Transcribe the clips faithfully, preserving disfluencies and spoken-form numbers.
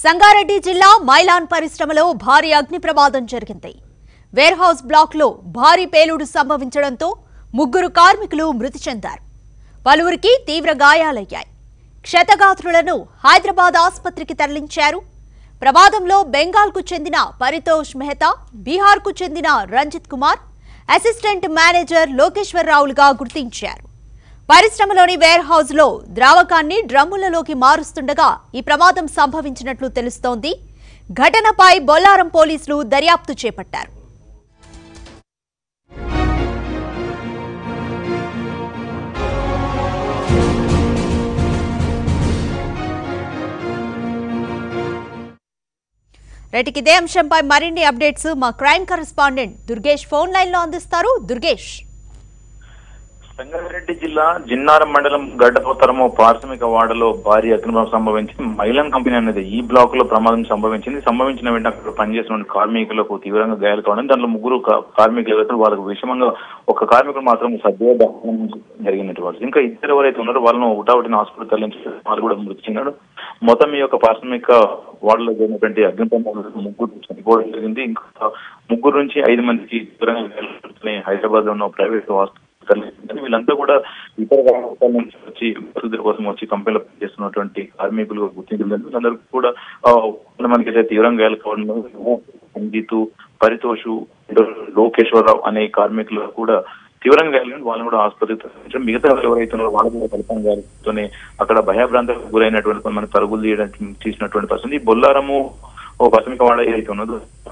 సంగారెడ్డి జిల్లా మైలాన్ పరిశ్రమలో భారీ అగ్ని ప్రమాదం జరిగింది. వేర్ హౌస్ బ్లాక్ లో భారీ పేలుడు సంభవించడంతో ముగ్గురు కార్మికులు మృతి చెందారు. పలువురికి తీవ్ర గాయాలయ్యాయి. క్షతగాత్రులను హైదరాబాద్ ఆసుపత్రికి తరలించారు. ప్రమాదంలో బెంగాల్కు చెందిన పరితోష్ మెహతా, బీహార్కు చెందిన రంజిత్ కుమార్, అసిస్టెంట్ మేనేజర్ లోకేశ్వరరావులుగా గుర్తించారు. పరిశ్రమలోని వేర్ హౌస్ లో ద్రావకాన్ని డ్రమ్ములలోకి మారుస్తుండగా ఈ ప్రమాదం సంభవించినట్లు తెలుస్తోంది. ఘటనపై బొల్లారం పోలీసులు దర్యాప్తు చేపట్టారు. రైట్, ఇదే అంశంపై మరిన్ని అప్డేట్స్ మా crime correspondent Durgesh phone line లో అందిస్తారు. దుర్గేష్. సంగారెడ్డి జిల్లా జిన్నారం మండలం గడ్డపోతరము పారిశ్రామిక వాడలో భారీ అగ్నిప్రమాదం సంభవించింది. మైలాన్ కంపెనీ అనేది ఈ బ్లాక్ లో ప్రమాదం సంభవించింది. సంభవించిన వెంటనే అక్కడ పనిచేసిన కార్మికులకు తీవ్రంగా గాయాలు కావడం, దాంట్లో ముగ్గురు కార్మికులు ఎవరైతే వాళ్ళకు విషమంగా ఒక కార్మికులు మాత్రం సద్య దహనం జరిగినటువంటి, ఇంకా ఇద్దరు ఎవరైతే ఉన్నారో వాళ్ళను ఉటావుటిన హాస్పిటల్ తరలించారు. వాళ్ళు కూడా మృతి చెందాడు. మొత్తం ఈ యొక్క పారిశ్రామిక వాడలో జరిగినటువంటి అగ్నిప్రమాదం ముగ్గురు చనిపోవడం జరిగింది. ఇంకా ముగ్గురు నుంచి ఐదు మందికి తీవ్రంగా హైదరాబాద్ లో ఉన్న ప్రైవేట్ హాస్పిటల్ వీళ్ళంతా కూడా ఇతర రాష్ట్రాల నుంచి వచ్చి వసతుల కోసం వచ్చి కంపెనీలో పనిచేస్తున్నటువంటి కార్మికులు గుర్తించారు. అందరూ కూడా కొంతమందికి అయితే తీవ్రంగా గాయాలు కావడం, సంగీతు, పరితోషు, లోకేశ్వరరావు అనే కార్మికులు కూడా తీవ్రంగా గాయాలు, వాళ్ళని కూడా ఆసుపత్రికి తరలించడం. మిగతా ఎవరైతున్నారో వాళ్ళు కూడా ఫలితం గాయాలతోనే అక్కడ భయభ్రాంతకు గురైనటువంటి కొంతమంది పరుగులు తీయడానికి తీసినటువంటి పరిస్థితి. బొల్లారము ఓ పశ్చిమిక వాడ ఏదైతే ఉన్నదో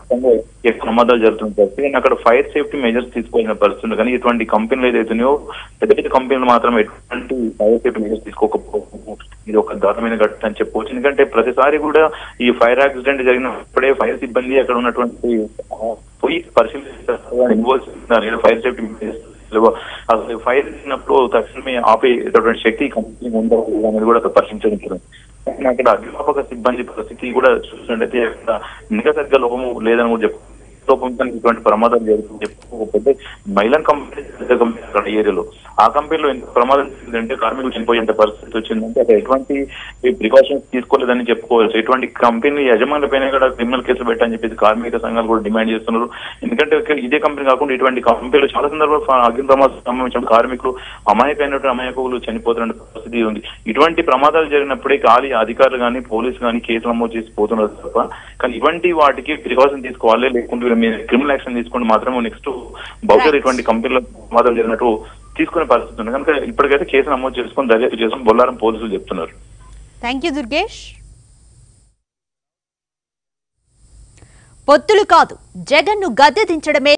ప్రమాదాలు జరుగుతున్న పరిస్థితి, అక్కడ ఫైర్ సేఫ్టీ మెజర్స్ తీసుకోవాల్సిన పరిస్థితి. కానీ ఇటువంటి కంపెనీలు ఏదైతున్నాయో పెద్ద పెద్ద కంపెనీలు మాత్రం ఎటువంటి ఫైర్ సేఫ్టీ మెజర్స్ తీసుకోకపోవడం ఇది ఒక దారుణమైన ఘటన అని చెప్పవచ్చు. ఎందుకంటే ప్రతిసారి కూడా ఈ ఫైర్ యాక్సిడెంట్ జరిగినప్పుడే ఫైర్ సిబ్బంది అక్కడ ఉన్నటువంటి పోయి పరిశీలిస్తారు ఫైర్ సేఫ్టీ మెజర్స్. అసలు ఫైర్ అయినప్పుడు తక్షణమే ఆపేటటువంటి శక్తి కంపెనీ ఉందో అనేది కూడా పరిశీలించడం. అక్కడ అగ్నిమాపక సిబ్బంది పరిస్థితి కూడా చూసినట్టయితే అక్కడ నిఘా లోపము లేదని కూడా చెప్పు లోపంతో ఇటువంటి ప్రమాదాలు జరుగుతుంది చెప్పుకోకపోతే మైలాన్ కంపెనీ అక్కడ ఏరియాలో ఆ కంపెనీలో ఎంత ప్రమాదం జరిగిందంటే కార్మికులు చనిపోయేంత పరిస్థితి వచ్చిందంటే అక్కడ ఎటువంటి ప్రికాషన్స్ తీసుకోలేదని చెప్పుకోవచ్చు. ఎటువంటి కంపెనీ యజమానుల పైన కూడా క్రిమినల్ కేసులు పెట్టని చెప్పేసి కార్మిక సంఘాలు కూడా డిమాండ్ చేస్తున్నారు. ఎందుకంటే ఇదే కంపెనీ కాకుండా ఇటువంటి కంపెనీలు చాలా సందర్భంలో అగ్ని ప్రమాదం సంబంధించిన కార్మికులు అమాయకమైనటువంటి అమాయకులు చనిపోతున్న పరిస్థితి ఉంది. ఇటువంటి ప్రమాదాలు జరిగినప్పుడే ఖాళీ అధికారులు కానీ పోలీసు కానీ కేసులు నమోదు చేసి పోతున్నారు తప్ప, కానీ ఇటువంటి వాటికి ప్రికాషన్ తీసుకోవాలి, లేకుంటే మీరు క్రిమినల్ యాక్షన్ తీసుకుంటే మాత్రం నెక్స్ట్ బహుశా ఇటువంటి కంపెనీలో ప్రమాదాలు జరిగినట్టు తీసుకునే పరిస్థితి ఉంది. కనుక ఇప్పటికైతే కేసు నమోదు చేసుకుని దర్యాప్తు చేసుకుని బొల్లారం పోలీసులు చెప్తున్నారు. Thank you Durgesh. పొత్తులు కాదు, జగన్ ను గద్దె దించడమే